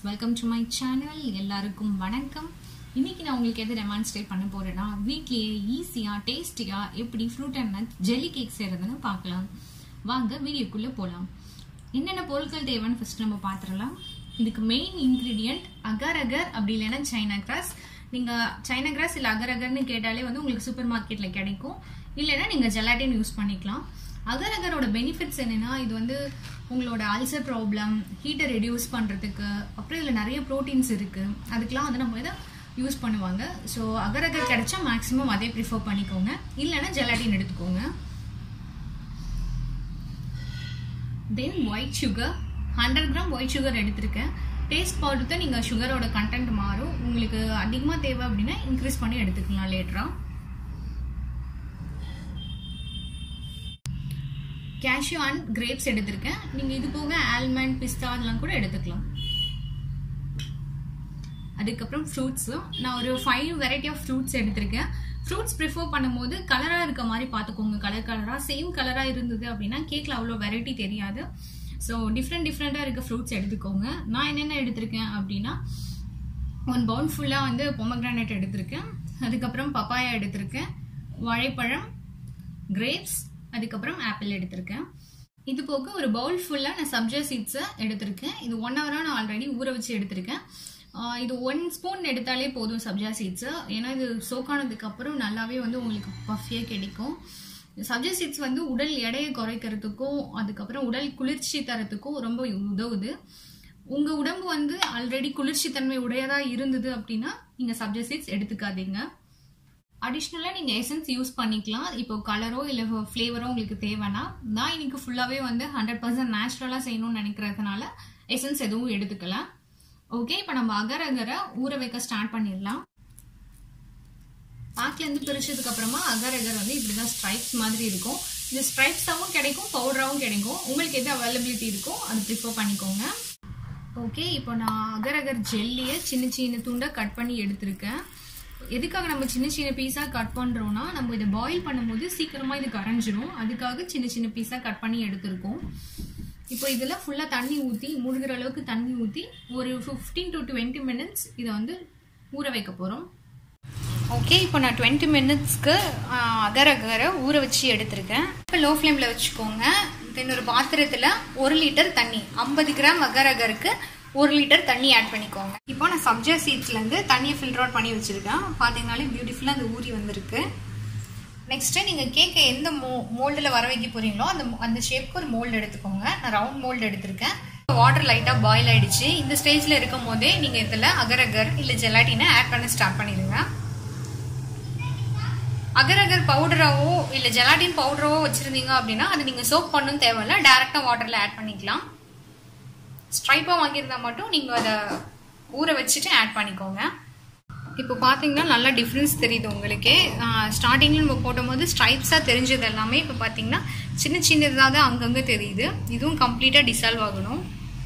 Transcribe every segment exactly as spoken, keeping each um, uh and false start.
Welcome to my channel. எல்லாருக்கும் வணக்கம். இன்னைக்கு நான் உங்களுக்கு எதை டெமான்ஸ்ட்ரேட் பண்ண போறேன்னா, வீட்லயே ஈஸியா டேஸ்டியா எப்படி fruit and nut jelly cake செய்யறதுன்னு பார்க்கலாம். வாங்க வீடியோக்குள்ள போலாம். என்னென்ன பொருட்கள் தேவைன்னு ஃபர்ஸ்ட் நம்ம பார்த்துடலாம். இதுக்கு மெயின் இன்கிரீடியன்ட் அகர் அகர், அப்படி இல்லைன்னா சைனா கிராஸ். நீங்க சைனா கிராஸ் இல்ல அகர் அகர்னு கேட்டாலே வந்து உங்களுக்கு சூப்பர் மார்க்கெட்ல கிடைக்கும். இல்லைன்னா நீங்க ஜெலாட்டின் யூஸ் பண்ணிக்கலாம். அகர் அகரோட பெனிஃபிட்ஸ் என்னன்னா, இது வந்து உங்களோட அல்சர் ப்ராப்ளம், ஹீட்டை ரெடியூஸ் பண்றதுக்கு, அப்புறம் இதுல நிறைய ப்ரோட்டீன்ஸ் இருக்கு, அதுக்கெல்லாம் வந்து நம்ம இதை யூஸ் பண்ணுவாங்க. ஸோ அகர் அகர் கிடைச்சா மேக்ஸிமம் அதே ப்ரிஃபர் பண்ணிக்கோங்க, இல்லைன்னா ஜெலாட்டின் எடுத்துக்கோங்க. Then white sugar, hundred gram white sugar எடுத்திருக்கேன். டேஸ்ட் பொறுத்து நீங்க சுகரோட கண்டென்ட் மாறும். உங்களுக்கு அதிகமா தேவை அப்படின்னா இன்க்ரீஸ் பண்ணி எடுத்துக்கலாம் லேட்டரா. கேஷ்யூ அண்ட் கிரேப்ஸ் எடுத்திருக்கேன். நீங்க இது போக ஆல்மண்ட், பிஸ்தா அதெல்லாம் கூட எடுத்துக்கலாம். அதுக்கப்புறம் ஃப்ரூட்ஸ், நான் ஒரு ஃபைவ் வெரைட்டி ஆஃப் ஃப்ரூட்ஸ் எடுத்திருக்கேன். ஃப்ரூட்ஸ் ப்ரிஃபர் பண்ணும்போது கலரா இருக்க மாதிரி பார்த்துக்கோங்க. கலர் கலரா சேம் கலரா இருந்தது அப்படின்னா கேக்ல அவ்வளோ வெரைட்டி தெரியாது. ஸோ டிஃப்ரெண்ட் டிஃப்ரெண்டா இருக்க ஃப்ரூட்ஸ் எடுத்துக்கோங்க. நான் என்னென்ன எடுத்திருக்கேன் அப்படின்னா, ஒன் பவுல் ஃபுல்லா வந்து பொமக்ரானேட் எடுத்திருக்கேன். அதுக்கப்புறம் பப்பாயா எடுத்திருக்கேன், வாழைப்பழம், கிரேப்ஸ், அதுக்கப்புறம் ஆப்பிள் எடுத்திருக்கேன். இது போக ஒரு பவுல் ஃபுல்லா நான் சப்ஜா சீட்ஸை எடுத்திருக்கேன். இது ஒன் ஹவரா நான் ஆல்ரெடி ஊற வச்சு எடுத்திருக்கேன். இது ஒன் ஸ்பூன் எடுத்தாலே போதும் சப்ஜா சீட்ஸ். ஏன்னா இது சோக்கானதுக்கு அப்புறம் நல்லாவே வந்து உங்களுக்கு பஃபியா கிடைக்கும். சப்ஜா சீட்ஸ் வந்து உடல் எடையை குறைக்கிறதுக்கும் அதுக்கப்புறம் உடல் குளிர்ச்சி தரத்துக்கும் ரொம்ப உதவுது. உங்க உடம்பு வந்து ஆல்ரெடி குளிர்ச்சி தன்மை உடையதா இருந்தது அப்படின்னா நீங்க சப்ஜா சீட்ஸ் எடுத்துக்காதீங்க. அடிஷ்னலா நீங்க எசன்ஸ் யூஸ் பண்ணிக்கலாம். இப்போ கலரோ இல்ல ஃபிளேவரோ உங்களுக்கு தேவைன்னா, நான் இன்னைக்கு ஃபுல்லாவே வந்து ஹண்ட்ரட் பர்சன்ட் நேச்சுரலா செய்யணும்னு நினைக்கிறதுனால எசன்ஸ் எதுவும் எடுத்துக்கல. ஓகே, இப்போ நம்ம அகர் அகரை ஊற வைக்க ஸ்டார்ட் பண்ணிடலாம். பாக்ல இருந்து பிரிச்சதுக்கு அப்புறமா அகர் அகர் வந்து இப்படிதான் ஸ்ட்ரைப்ஸ் மாதிரி இருக்கும். இது ஸ்ட்ரைப்ஸாவும் கிடைக்கும், பவுடராவும் கிடைக்கும். உங்களுக்கு எது அவைலபிலிட்டி இருக்கோ அது ப்ரிஃபர் பண்ணிக்கோங்க. ஓகே, இப்போ நான் அகர் அகர் ஜெல்லியை சின்ன சின்ன துண்டா கட் பண்ணி எடுத்திருக்கேன். எதுக்காக நம்ம சின்ன சின்ன பீஸா கட் பண்றோம்னா, நம்ம இதை பாயில் பண்ணும்போது சீக்கிரமா இது கரைஞ்சிரும். அதுக்காக சின்ன சின்ன பீஸா கட் பண்ணி எடுத்திருக்கோம். இப்போ இதுல ஃபுல்லா தண்ணி ஊத்தி, முழுகிற அளவுக்கு தண்ணி ஊத்தி ஒரு ஃபிஃப்டீன் டு டுவெண்ட்டி மினிட்ஸ் இதை வந்து ஊற வைக்க போறோம். ஓகே, இப்போ நான் டுவெண்ட்டி மினிட்ஸ்க்கு அகர் அகரை ஊற வச்சு எடுத்திருக்கேன். இப்போ லோ ஃப்ளேம்ல வச்சுக்கோங்க. தென் ஒரு பாத்திரத்துல ஒரு லிட்டர் தண்ணி, ஐம்பது கிராம் அகர் அகருக்கு ஒரு லிட்டர் தண்ணி ஆட் பண்ணிக்கோங்க. இப்போ நான் சப்ஜா சீட்ஸ்ல இருந்து தண்ணியை ஃபில்டர் அவுட் பண்ணி வச்சிருக்கேன். பாத்தீங்கன்னாலே பியூட்டிஃபுல்லா அது ஊறி வந்திருக்கு. நெக்ஸ்ட் நீங்க கேக்க எந்த மோல்டுல வர வைக்க போறீங்களோ அந்த அந்த ஷேப்க்கு ஒரு மோல்டு எடுத்துக்கோங்க. நான் ரவுண்ட் மோல்டு எடுத்திருக்கேன். வாட்டர் லைட்டா பாயில் ஆயிடுச்சு. இந்த ஸ்டேஜ்ல இருக்கும் போதே நீங்க இதுல அகர் அகர் இல்ல ஜெலாட்டினை ஆட் பண்ண ஸ்டார்ட் பண்ணிடுங்க. அகர் அகர் பவுடராவோ இல்ல ஜெலாட்டின் பவுடராவோ வச்சிருந்தீங்க அப்படின்னா அது நீங்க சோப் பண்ணணும் தேவையில்ல, டைரக்டா வாட்டர்ல ஆட் பண்ணிக்கலாம். ஸ்ட்ரைப்பா வாங்கியிருந்தா மட்டும் நீங்க அதை ஊற வச்சுட்டு ஆட் பண்ணிக்கோங்க. இப்போ பாத்தீங்கன்னா நல்லா டிஃபரன்ஸ் தெரியுது உங்களுக்கே. ஸ்டார்டிங்ல நம்ம போடும் போது ஸ்ட்ரைப்ஸா தெரிஞ்சது எல்லாமே இப்போ பாத்தீங்கன்னா சின்ன சின்னதாக தான் அங்கங்க தெரியுது. இதுவும் கம்ப்ளீட்டா டிசால்வ் ஆகணும்.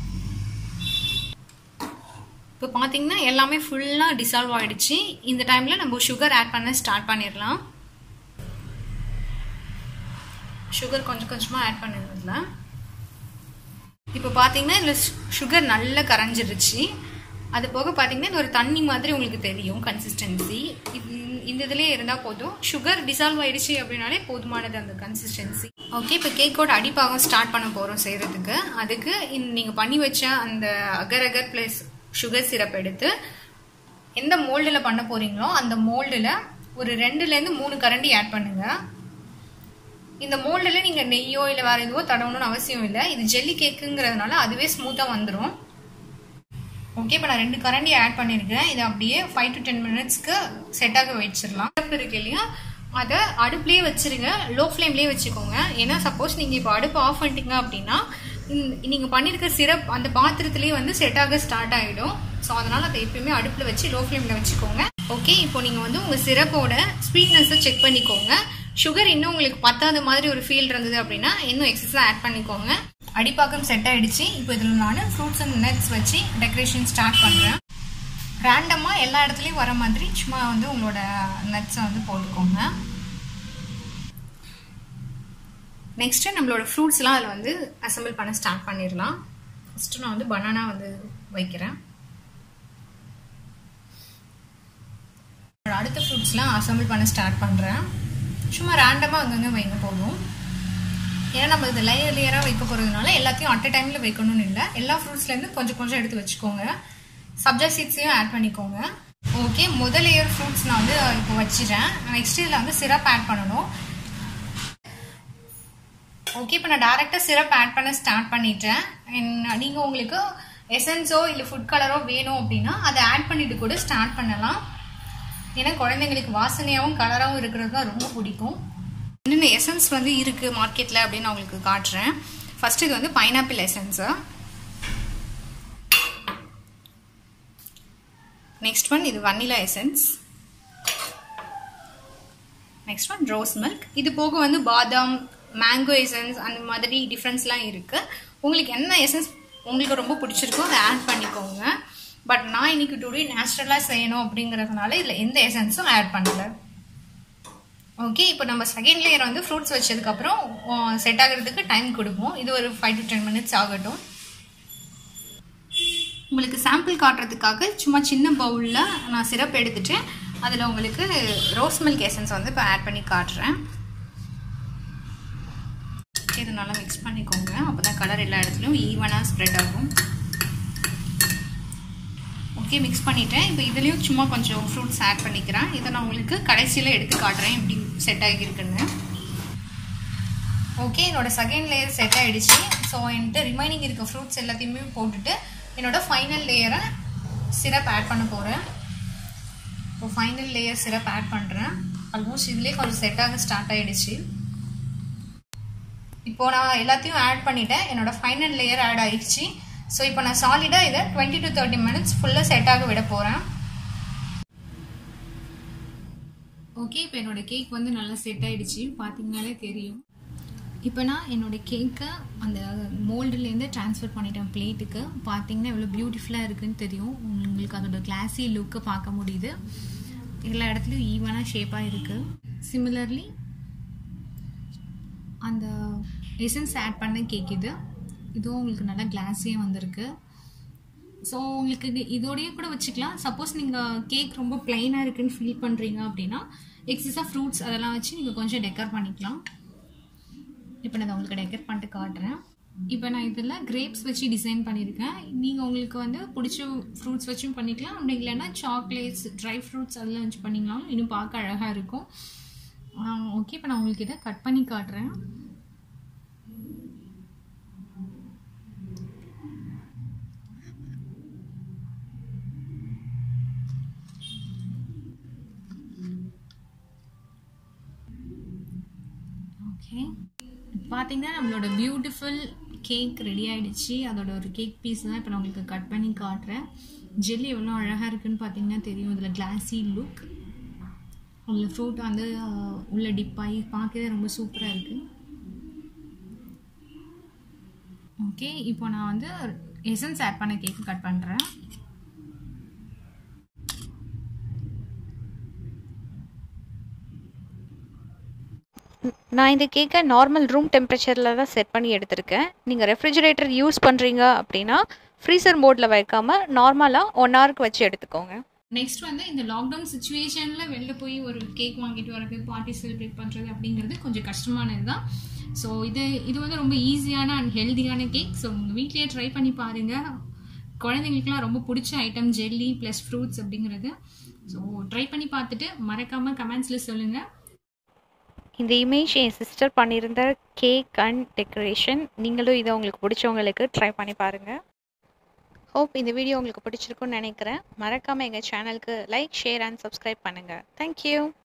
இப்போ பாத்தீங்கன்னா எல்லாமே ஃபுல்லா டிசால்வ் ஆயிடுச்சு. இந்த டைம்ல நம்ம சுகர் ஆட் பண்ண ஸ்டார்ட் பண்ணிடலாம். சுகர் கொஞ்சம் கொஞ்சமா ஆட் பண்ணிடுறதுல இப்போ பாத்தீங்கன்னா இதுல சுகர் நல்லா கரைஞ்சிருச்சு. அது போக பாத்தீங்கன்னா இது ஒரு தண்ணி மாதிரி உங்களுக்கு தெரியும் கன்சிஸ்டன்சி. இந்த இதுலயே இருந்தா போதும். சுகர் டிசால்வ் ஆயிடுச்சு அப்படின்னாலே போதுமானது அந்த கன்சிஸ்டன்சி. ஓகே, இப்போ கேக்கோட அடிப்பாகம் ஸ்டார்ட் பண்ண போறோம் செய்யறதுக்கு. அதுக்கு நீங்க பண்ணி வச்ச அந்த agar agar plus sugar syrup எடுத்து எந்த மோல்டுல பண்ண போறீங்களோ அந்த மோல்டுல ஒரு ரெண்டுல இருந்து மூணு கரண்டி ஆட் பண்ணுங்க. இந்த மோல்டுல நீங்க நெய்யோ இல்ல வேற எதுவோ தடவணும்னு அவசியம் இல்லை. இது ஜெல்லி கேக்குங்கிறதுனால அதுவே ஸ்மூத்தா வந்துடும். ஓகே, இப்போ நான் ரெண்டு கரண்டி ஆட் பண்ணிருக்கேன். இதை அப்படியே ஃபைவ் டு டென் மினிட்ஸ்க்கு செட் ஆக வச்சிடலாம். இருக்கு இல்லையா, அதை அடுப்புலயே வச்சிருங்க, லோ ஃப்ளேம்லயே வச்சுக்கோங்க. ஏன்னா சப்போஸ் நீங்க இப்போ அடுப்பு ஆஃப் பண்ணிட்டீங்க அப்படின்னா நீங்க பண்ணிருக்க சிரப் அந்த பாத்திரத்திலேயே வந்து செட் ஆக ஸ்டார்ட் ஆயிடும். ஸோ அதனால அதை எப்பயுமே அடுப்புல வச்சு லோ ஃப்ளேம்ல வச்சுக்கோங்க. ஓகே, இப்போ நீங்க வந்து உங்க சிரப்போட ஸ்வீட்னஸை செக் பண்ணிக்கோங்க. சுகர் இன்னும் உங்களுக்கு பத்தாத மாதிரி ஒரு ஃபீல் இருந்தது அப்படின்னா இன்னும் எக்ஸஸா ஆட் பண்ணிக்கோங்க. அடிப்பாக்கம் செட் ஆயிடுச்சு. இப்போ இதுல நான் ஃப்ரூட்ஸ் அண்ட் நட்ஸ் வச்சு டெக்கரேஷன் ஸ்டார்ட் பண்றேன். ரேண்டமா எல்லா இடத்துலயும் வர மாதிரி சும்மா வந்து உங்களோட நட்ஸை வந்து போட்டுக்கோங்க. நெக்ஸ்ட் நம்மளோட ஃப்ரூட்ஸ்லாம் அதில் வந்து அசம்பிள் பண்ண ஸ்டார்ட் பண்ணிடலாம். ஃபர்ஸ்ட் நான் வந்து பனானா வந்து வைக்கிறேன். அடுத்த ஃப்ரூட்ஸ்லாம் அசம்பிள் பண்ண ஸ்டார்ட் பண்ணுறேன். சும்மா ரேண்டமாக அங்கங்கே வைங்க போதும். ஏன்னா நம்ம இது லேயர் லேயராக வைக்க போகிறதுனால எல்லாத்தையும் அட் அ டைமில் வைக்கணும்னு இல்லை. எல்லா ஃப்ரூட்ஸ்லேருந்து கொஞ்சம் கொஞ்சம் எடுத்து வச்சுக்கோங்க. சப்ஜா சீட்ஸையும் ஆட் பண்ணிக்கோங்க. ஓகே, முதல் லேயர் ஃப்ரூட்ஸ் நான் வந்து இப்போ வச்சிடறேன். நெக்ஸ்ட் இதில் வந்து சிரப் ஆட் பண்ணணும். ஓகே, இப்போ நான் டேரெக்டாக சிரப் ஆட் பண்ண ஸ்டார்ட் பண்ணிட்டேன். நீங்கள் உங்களுக்கு எசன்ஸோ இல்லை ஃபுட் கலரோ வேணும் அப்படின்னா அதை ஆட் பண்ணிட்டு கூட ஸ்டார்ட் பண்ணலாம். ஏன்னா குழந்தைங்களுக்கு வாசனையாகவும் கலராகவும் இருக்கிறது தான் ரொம்ப பிடிக்கும். என்னென்ன எசன்ஸ் வந்து இருக்குது மார்க்கெட்டில் அப்படின்னு நான் உங்களுக்கு காட்டுறேன். ஃபர்ஸ்ட் இது வந்து பைனாப்பிள் எசன்ஸு. நெக்ஸ்ட் ஒன் இது vanilla essence. Next one rose milk. இது போக வந்து பாதாம், மேங்கோ எசன்ஸ் அந்த மாதிரி டிஃப்ரென்ஸ்லாம் இருக்குது. உங்களுக்கு என்ன எசன்ஸ் உங்களுக்கு ரொம்ப பிடிச்சிருக்கோ அதை ஆட் பண்ணிக்கோங்க. பட் நான் இன்னைக்கு டுடே நேச்சுரலாக செய்யணும் அப்படிங்கிறதுனால இதில் எந்த எசன்ஸும் ஆட் பண்ணல. ஓகே, இப்போ நம்ம செகண்ட் லேயர் வந்து ஃப்ரூட்ஸ் வச்சதுக்கப்புறம் செட் ஆகிறதுக்கு டைம் கொடுப்போம். இது ஒரு ஃபைவ் டு டென் மினிட்ஸ் ஆகட்டும். உங்களுக்கு சாம்பிள் காட்டுறதுக்காக சும்மா சின்ன பவுலில் நான் சிரப் எடுத்துட்டு அதில் உங்களுக்கு ரோஸ் மில்க் எசன்ஸ் வந்து இப்போ ஆட் பண்ணி காட்டுறேன். இது நல்லா மிக்ஸ் பண்ணிக்கோங்க. அப்போ தான் கலர் எல்லா இடத்துலையும் ஈவனாக ஸ்ப்ரெட் ஆகும். ஓகே, மிக்ஸ் பண்ணிட்டேன். இப்போ இதுலேயும் சும்மா கொஞ்சம் ஃப்ரூட்ஸ் ஆட் பண்ணிக்கிறேன். இதை நான் உங்களுக்கு கடைசியில் எடுத்து காட்டுறேன் எப்படி செட் ஆகியிருக்குன்னு. ஓகே, என்னோட செகண்ட் லேயர் செட் ஆகிடுச்சு. ஸோ என்கிட்ட ரிமைனிங் இருக்க ஃப்ரூட்ஸ் எல்லாத்தையுமே போட்டுட்டு என்னோட ஃபைனல் லேயரை சிரப் ஆட் பண்ண போகிறேன். இப்போ ஃபைனல் லேயர் சிரப் ஆட் பண்ணுறேன். ஆல்மோஸ்ட் இதுலேயே கொஞ்சம் செட் ஆக ஸ்டார்ட் ஆகிடுச்சு. இப்போது நான் எல்லாத்தையும் ஆட் பண்ணிட்டேன். என்னோட ஃபைனல் லேயர் ஆட் ஆகிடுச்சு. ஸோ இப்போ நான் சாலிடாக இதை டுவெண்ட்டி டு தேர்ட்டி மினிட்ஸ் ஃபுல்லாக செட் ஆக விட போகிறேன். ஓகே, இப்போ என்னோட கேக் வந்து நல்லா செட் ஆகிடுச்சு. பார்த்தீங்கனாலே தெரியும். இப்போ நான் என்னோடய கேக்கை அந்த மோல்டுலேருந்து ட்ரான்ஸ்ஃபர் பண்ணிட்டேன் பிளேட்டுக்கு. பார்த்தீங்கன்னா எவ்வளோ பியூட்டிஃபுல்லாக இருக்குதுன்னு தெரியும். உங்களுக்கு அதோட கிளாஸி லுக்கை பார்க்க முடியுது. எல்லா இடத்துலையும் ஈவனாக ஷேப்பாக இருக்குது. சிமிலர்லி அந்த எசன்ஸ் ஆட் பண்ண கேக் இது இதுவும் உங்களுக்கு நல்லா கிளாஸியாக வந்திருக்கு. ஸோ உங்களுக்கு இது இதோடையே கூட வச்சுக்கலாம். சப்போஸ் நீங்கள் கேக் ரொம்ப பிளைனாக இருக்குன்னு ஃபீல் பண்ணுறீங்க அப்படின்னா எக்ஸஸாக ஃப்ரூட்ஸ் அதெல்லாம் வச்சு நீங்கள் கொஞ்சம் டெக்கர் பண்ணிக்கலாம். இப்போ நான் உங்களுக்கு டெக்கர் பண்ணிட்டு காட்டுறேன். இப்போ நான் இதில் கிரேப்ஸ் வச்சு டிசைன் பண்ணியிருக்கேன். நீங்கள் உங்களுக்கு வந்து பிடிச்ச ஃப்ரூட்ஸ் வச்சும் பண்ணிக்கலாம். அப்படி இல்லைன்னா சாக்லேட்ஸ், ட்ரை ஃப்ரூட்ஸ் அதெல்லாம் வச்சு பண்ணிக்கலாம். இன்னும் பார்க்க அழகாக இருக்கும். ஓகே, இப்போ நான் உங்களுக்கு இதை கட் பண்ணி காட்டுறேன். ஓகே, பார்த்தீங்கன்னா நம்மளோட பியூட்டிஃபுல் கேக் ரெடி ஆகிடுச்சு. அதோட ஒரு கேக் பீஸ் தான் இப்போ நான் உங்களுக்கு கட் பண்ணி காட்டுறேன். ஜெல்லி எவ்வளோ அழகாக இருக்குதுன்னு பார்த்தீங்கன்னா தெரியும். இதில் கிளாஸி லுக், அதில் ஃப்ரூட் வந்து உள்ள டிப் ஆகி பார்க்கவே ரொம்ப சூப்பராக இருக்குது. ஓகே, இப்போ நான் வந்து எசன்ஸ் ஆட் பண்ண கேக்கு கட் பண்ணுறேன். நான் இந்த கேக்கை நார்மல் ரூம் டெம்பரேச்சரில் தான் செட் பண்ணி எடுத்திருக்கேன். நீங்கள் ரெஃப்ரிஜரேட்டர் யூஸ் பண்ணுறீங்க அப்படின்னா ஃப்ரீசர் மோடில் வைக்காமல் நார்மலாக ஒன் ஹவருக்கு வச்சு எடுத்துக்கோங்க. நெக்ஸ்ட் வந்து இந்த லாக்டவுன் சுச்சுவேஷனில் வெளில போய் ஒரு கேக் வாங்கிட்டு வரது, பார்ட்டி செலிப்ரேட் பண்ணுறது அப்படிங்கிறது கொஞ்சம் கஷ்டமானது தான். ஸோ இது இது வந்து ரொம்ப ஈஸியான அண்ட் ஹெல்தியான கேக். ஸோ உங்கள் வீட்லேயே ட்ரை பண்ணி பாருங்கள். குழந்தைங்களுக்குலாம் ரொம்ப பிடிச்ச ஐட்டம் ஜெல்லி ப்ளஸ் ஃப்ரூட்ஸ் அப்படிங்கிறது. ஸோ ட்ரை பண்ணி பார்த்துட்டு மறக்காமல் கமெண்ட்ஸில் சொல்லுங்கள். இந்த இமேஜ் என் சிஸ்டர் பண்ணியிருந்த கேக் அண்ட் டெக்கரேஷன். நீங்களும் இதை உங்களுக்கு பிடிச்சவங்களுக்கு ட்ரை பண்ணி பாருங்கள். ஹோப் இந்த வீடியோ உங்களுக்கு பிடிச்சிருக்குன்னு நினைக்கிறேன். மறக்காமல் எங்கள் சேனலுக்கு லைக், ஷேர் அண்ட் சப்ஸ்கிரைப் பண்ணுங்கள். தேங்க்யூ.